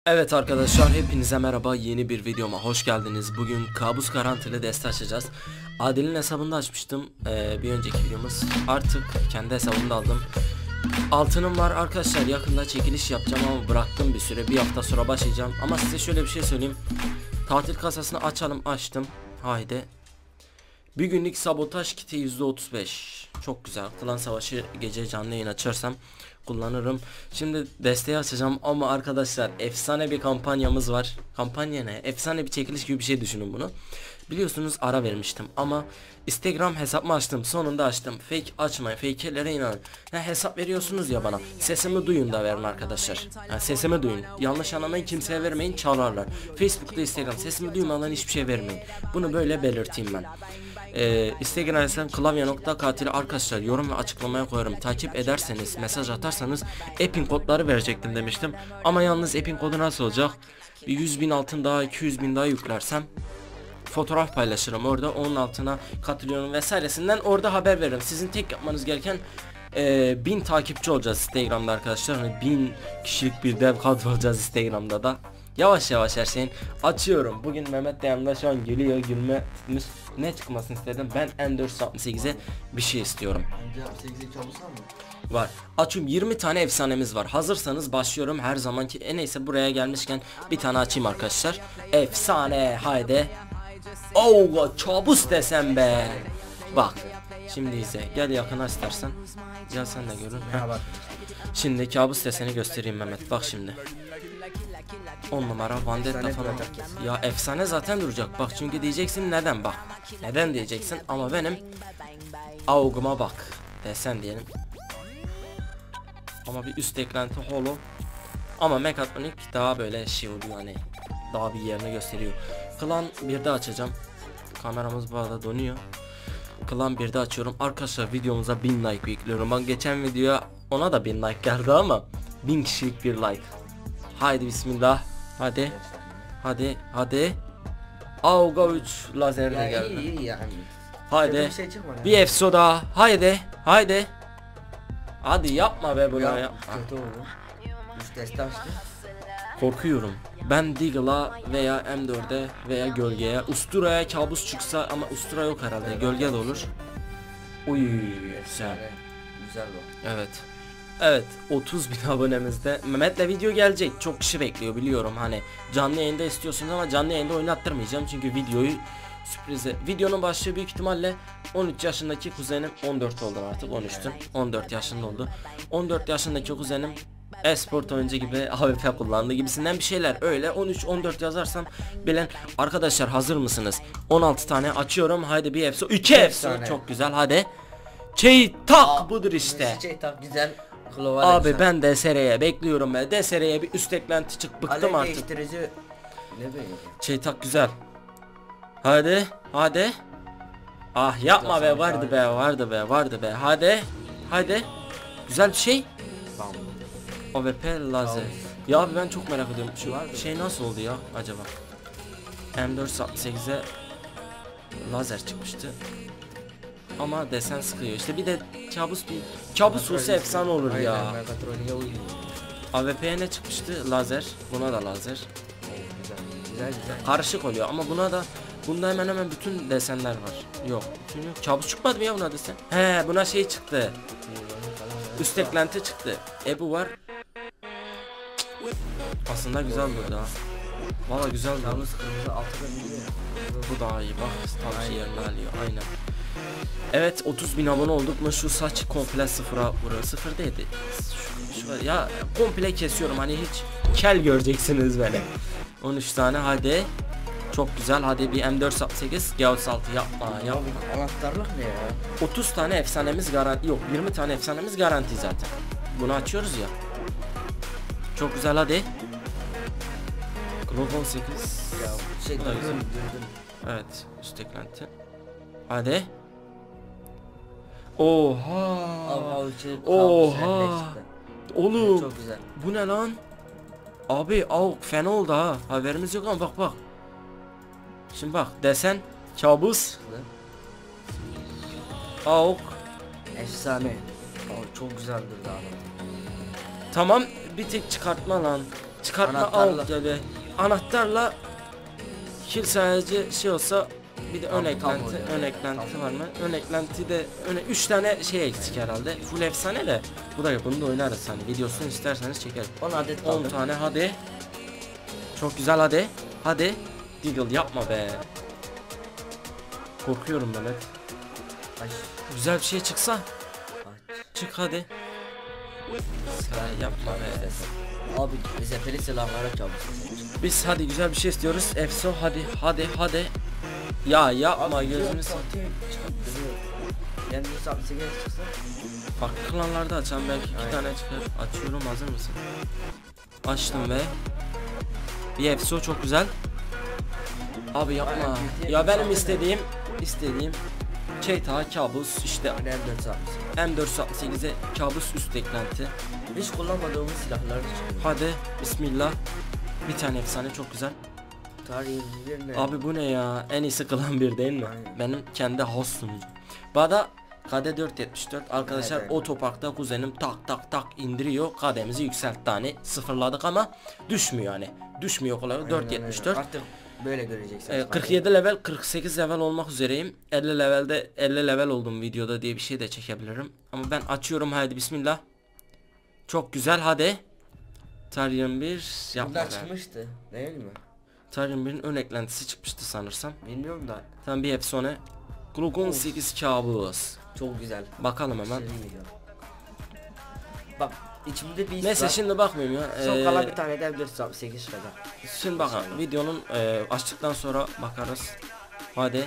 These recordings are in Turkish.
Evet arkadaşlar, hepinize merhaba, yeni bir videoma hoş geldiniz. Bugün kabus garantili deste açacağız. Adil'in hesabında açmıştım bir önceki videomuz. Artık kendi hesabımda aldım. Altınım var arkadaşlar, yakında çekiliş yapacağım ama bıraktım bir süre, bir hafta sonra başlayacağım. Ama size şöyle bir şey söyleyeyim. Tatil kasasını açtım. Haydi. Bir günlük sabotaj kiti %35. Çok güzel. Klan savaşı gece canlı yayın açarsam kullanırım. Şimdi desteği açacağım ama arkadaşlar efsane bir kampanyamız var. Kampanya ne? Efsane bir çekiliş gibi bir şey, düşünün bunu. Biliyorsunuz ara vermiştim ama Instagram hesabımı açtım. Sonunda açtım. Fake açmayın. Fake'lere inanın. Hesap veriyorsunuz ya bana. Sesimi duyun da verin arkadaşlar. Sesimi duyun. Yanlış anlamayın, kimseye vermeyin, çalarlar. Facebook'ta, Instagram sesimi duymadan hiçbir şey vermeyin. Bunu böyle belirteyim ben. Instagram hesabım klavye.katili arkadaşlar, yorum ve açıklamaya koyarım. Takip ederseniz, mesaj atarsanız Epin kodları verecektim demiştim. Ama yalnız Epin kodu nasıl olacak? 100.000 altın daha, 200.000 daha yüklersem fotoğraf paylaşırım orada, onun altına katılıyorum vesairesinden orada haber veririm. Sizin tek yapmanız gereken 1000 takipçi olacağız Instagram'da arkadaşlar. Hani 1000 kişilik bir dev kadro olacağız Instagram'da da. Yavaş yavaş her şeyin açıyorum. Bugün Mehmet de yanımda, şu an gülüyor, gülme tutmuş. Ne çıkmasını istedim? Ben M468'e bir şey istiyorum. Var. Açıyorum, 20 tane efsanemiz var. Hazırsanız başlıyorum her zamanki. Neyse, buraya gelmişken bir tane açayım arkadaşlar. Efsane, haydi. Oo, kabus desem be. Bak. Şimdi izle. Gel yakına istersen. Gel sen de görün. Şimdi kabus deseni göstereyim Mehmet. Bak şimdi. 10 numara Vandetta falan. Ya efsane zaten duracak. Bak çünkü diyeceksin neden, bak. Neden diyeceksin ama benim AUG'uma bak. Desen diyelim. Ama bir üst eklenti holo. Ama Mekatronik daha böyle şey oluyor, hani daha bir yerini gösteriyor. Klan 1'de açacağım. Kameramız bu arada donuyor. Klan 1'de açıyorum. Arkadaşlar videomuza 1000 like bekliyorum. Ben geçen videoya ona da 1000 like geldi ama 1000 kişilik bir like. Haydi bismillah. Hadi. Hadi. Hadi. Auga 3 lazer de geldi. İyi yani. Haydi. Bir efso daha. Haydi. Haydi. Hadi yapma be bunu ya. Kötü oldu. 3 testi açtı. Korkuyorum. Ben Deagle'a veya M4'e veya gölgeye, usturaya kabus çıksa, ama ustura yok herhalde. Gölge de olur. Uy güzel. Güzel bu. Evet. Evet, 30.000 abonemizde Mehmet'le video gelecek. Çok kişi bekliyor biliyorum, hani canlı yayında istiyorsunuz ama canlı yayında oynattırmayacağım çünkü videoyu sürprize. Videonun başlığı büyük ihtimalle 13 yaşındaki kuzenim, 14 oldu artık, 13'tüm, 14 yaşında oldu. 14 yaşındaki kuzenim esport oyuncu gibi AWP kullandı gibisinden bir şeyler, öyle 13-14 yazarsam bilen. Arkadaşlar hazır mısınız? 16 tane açıyorum, haydi bir efso, 2 efso, çok güzel, hadi. Çeytak budur işte. Çeytak güzel. Abi ben DSR'ye bekliyorum be. DSR'ye bir üst eklenti çık, bıktım artık. Değiştirici ne böyle? Çeytak güzel. Hadi, hadi. Ah yapma be, vardı be, vardı be. Hadi. Hadi. Güzel bir şey. AWP lazer. Ya abi ben çok merak ediyorum. Şu şey nasıl oldu ya acaba? M468'e lazer çıkmıştı. Ama desen sıkıyor. İşte bir de kabus olsa efsane olur ya. AWP'ye ne çıkmıştı? Lazer. Buna da lazer. Güzel. Karışık oluyor ama bunda hemen hemen bütün desenler var. Yok. Bütün yok. Kabus çıkmadı mı ya buna desen? He, buna şey çıktı. Üst eklenti çıktı. Bu var. Aslında güzel burada. Valla güzel bu. Yalnız kırmızı altı Bu daha iyi, bak. Tam şey yerini alıyor. Aynen. Evet, 30.000 abone olduk mu şu saç komple sıfıra vuruyor. Sıfır değildi. Ya komple kesiyorum, hani hiç kel göreceksiniz beni. 13 tane, hadi. Çok güzel, hadi bir M468 G36 yapma. Anahtarlık ne ya? 30 tane efsanemiz garanti, yok 20 tane efsanemiz garanti zaten. Bunu açıyoruz ya. Çok güzel, hadi. Glock 18. Ya şey gördüm. Evet, üst eklenti. Hadi. Oha. Oha. Oğlum. Çok güzel. Bu ne lan? Abi AUG fena oldu ha. Haberimiz yok ama bak. Şimdi bak, desen kabus. AUG Efsane. Çok güzeldir daha. tamam, bir tek çıkartma lan. Çıkartma Anahtarla. al gibi. Anahtarla kill sadece şey olsa bir de ön Tam eklenti, oluyor. ön eklenti Tam. var mı? Ön eklenti de 3 tane şey eksik herhalde. Full efsane de. Bu da bunu da oynarız hani. Videosunu isterseniz çekelim. 10 adet 10 kaldı. tane hadi. Çok güzel hadi. Hadi. Deagle yapma be. Korkuyorum Mehmet. Aç. Güzel bir şey çıksa. Aç. Çık hadi. Sen yapma be. Abi zepeli silahlara çabuk. Biz hadi güzel bir şey istiyoruz. Efso hadi. Ya yapma gözünü satayım. Yani 168 çıksa. Farklı klanlarda açan belki 2 Aynen. tane çıkar. Açıyorum, hazır mısın? Açtım ve bir Efso çok güzel. Abi yapma. Aynen, Ya benim bir istediğim Çeyta kabus işte Önemli 468. M468'e kabus üst eklenti. Hiç kullanmadığımız silahlar çıkıyor. Hadi bismillah. Bir tane efsane çok güzel. Tarihi bir ne? Abi bu ne ya? En iyisi klan bir değil mi? Aynen. Benim kendi host sunucu. Bana KD 474 arkadaşlar, Evet. otoparkta kuzenim tak indiriyor. KD'mizi yükseltti hani, sıfırladık ama düşmüyor hani. Düşmüyor kolay. Aynen, 474. aynen. Artık böyle göreceksiniz. 47 level, 48 level olmak üzereyim. 50 levelde 50 level oldum videoda diye bir şey de çekebilirim. Ama ben açıyorum, hadi bismillah. Çok güzel hadi. Tar 21 yapma Bunlar be. çıkmıştı değil mi? Tar 21'in ön eklentisi çıkmıştı sanırsam. Bilmiyorum da Tam bir efsane. Glock 18 kabus. çok güzel. Bakalım hemen. Şey değil. Bak içimde bir his Neyse var. şimdi bakmayayım ya. Son kalan bir tane de 468 kadar. Şimdi bakalım videonun açtıktan sonra bakarız. Hadi.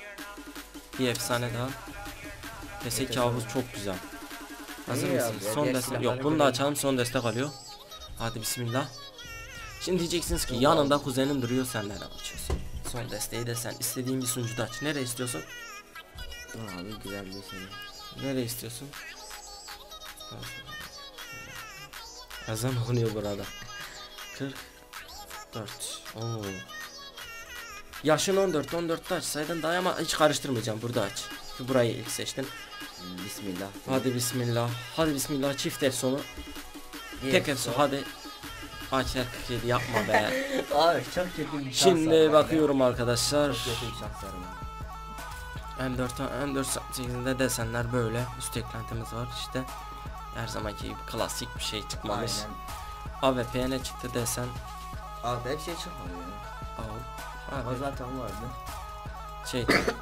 Bir efsane daha. PS kabus çok güzel. Hazır İyi mısın? abi ya, Son diğer destek silahları yok. Bunu da görelim. açalım, son destek alıyor. Hadi bismillah. Şimdi diyeceksiniz ki yanında kuzenin duruyor, sen nereden açıyorsun? Son desteği de sen istediğin bir sunucuda aç. Nereye istiyorsun? Abi güzel bir şey. Nereye istiyorsun? Ezan okunuyor burada. 44. Oo. Yaşın 14'te açsaydın daha, ama hiç karıştırmayacağım, burada aç. Çünkü burayı ilk seçtin. Bismillah. Hadi bismillah. Hadi bismillah, çift efsonu. Tek efson hadi. Aç 47 yapma be. Abi çok kötü bir şans Şimdi bakıyorum arkadaşlar. Çok kötü bir şanslarım var. M4'8'inde desenler böyle. Üst eklentimiz var işte. Her zamanki gibi klasik bir şey çıkmamış. Aynen. AWP'ye ne çıktı desen. Abi hep şey çıkmadı ya. Al. Ama Abi zaten vardı. şey.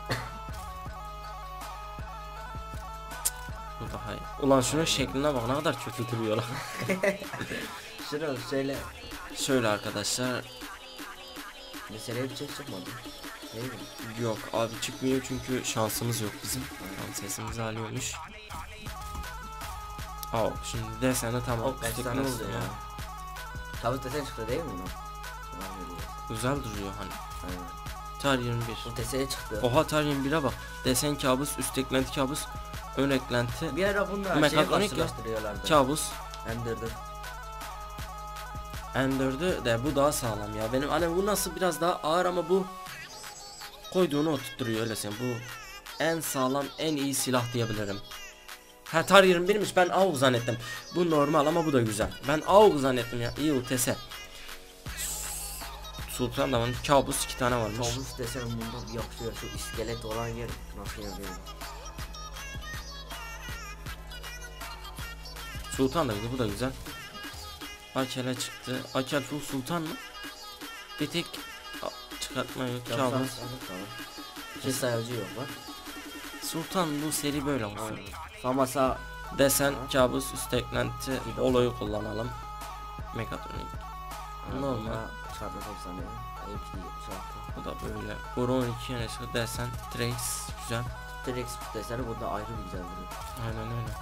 Bu daha iyi. Ulan şunun şekline bak, ne kadar kötü duruyor lan. Şunu söyle. Şöyle arkadaşlar. Mesela bir şey çıkmadı. Değil mi? Yok abi, çıkmıyor çünkü şansımız yok bizim. Tam sesimizi alıyormuş. Al şimdi desene tamam. O kaç tane Tıklasın oldu ya? Tavuk desen çıktı değil mi lan? Güzel duruyor hani. Aynen. Tar 21. Bu deseye çıktı. Oha, Tar 21'e bak. Desen kabus, üst eklenti kabus, ön eklenti Bir ara bunlar şeye Mekatronik ya. karşılaştırıyorlardı. kabus. Endirdim. N4'ü de bu daha sağlam ya. Benim hani bu nasıl biraz daha ağır ama bu koyduğunu oturtturuyor, öyle sen. Bu en sağlam, en iyi silah diyebilirim. Ha, Tar 21'miş, ben AUG zannettim. Bu normal ama bu da güzel. Ben AUG zannettim ya. İyi UTS. Sultan da var. Kabus 2 tane varmış. Tavuk desen bunda bir yapışıyor. Şu iskelet olan yer nasıl yapıyor? Sultan da güzel, bu da güzel. Akel'e çıktı. Akel full sultan mı? Bir tek çıkartma yok. Yapsan Kabus. tamam. Şey sayacı yok bak. Sultan bu seri böyle olsun. Aynen. Famasa Desen, kabus, üst eklenti, olayı kullanalım. Mekatronik. Normal. çarpı 90 MP çarpı. Bu da böyle. Boru 12 yönesi desen, Trax güzel. T-Rex deseni bunda ayrı bir güzel duruyor. Aynen öyle.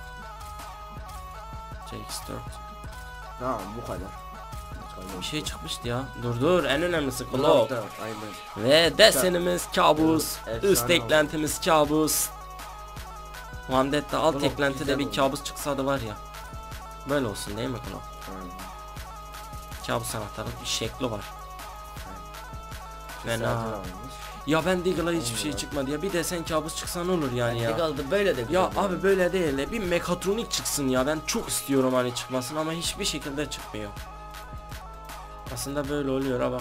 CX4. Tamam bu kadar. Bir şey çıkmıştı ya. Dur en önemlisi Glock. Aynen. Ve desenimiz kabus. Efsane Üst oldu. eklentimiz kabus. Vandetta alt Glock eklentide güzel bir oldu. kabus çıksa da var ya. Böyle olsun değil mi Glock? Aynen. Kabus anahtarın bir şekli var. Sadece Fena. varmış. Ya ben Deagle'a hiçbir şey Olmuyor. çıkmadı ya. Bir desen kabus çıksa ne olur yani ya. Kaldı böyle de Ya güzel abi böyle değil. Bir mekatronik çıksın ya. Ben çok istiyorum hani çıkmasın ama hiçbir şekilde çıkmıyor. Aslında böyle oluyor ha bak.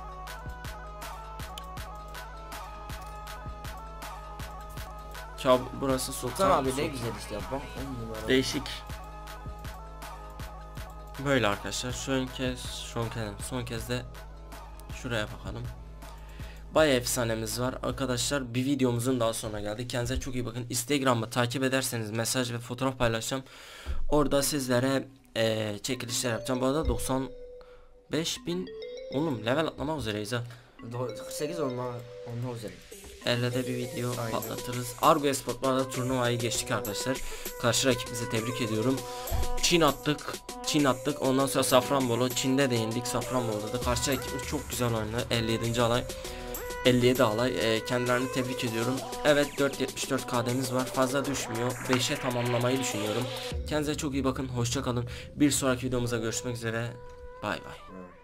Burası Sultan Sultan abi ne güzel işte bak 10 numara. Değişik. Böyle arkadaşlar. Son kez de şuraya bakalım. Bayağı efsanemiz var arkadaşlar. Bir videomuzun daha sonuna geldik. Kendinize çok iyi bakın. Instagram'ı takip ederseniz mesaj ve fotoğraf paylaşacağım. Orada sizlere çekilişler yapacağım. Bu arada 95.000 oğlum level atlamak üzereyiz ha. 48 olma üzere. Elle de bir video Aynen. patlatırız. Argo Esport'larda turnuvayı geçtik arkadaşlar. Karşı rakibimizi tebrik ediyorum. Çin attık. Ondan sonra Safranbolu. Çin'de de yendik. Safranbolu'da da karşı rakibimiz çok güzel oynadı. 57. alay. 57 alay. Kendilerini tebrik ediyorum. Evet 4.74 KD'miz var. Fazla düşmüyor. 5'e tamamlamayı düşünüyorum. Kendinize çok iyi bakın. Hoşça kalın. Bir sonraki videomuzda görüşmek üzere. Bay bay.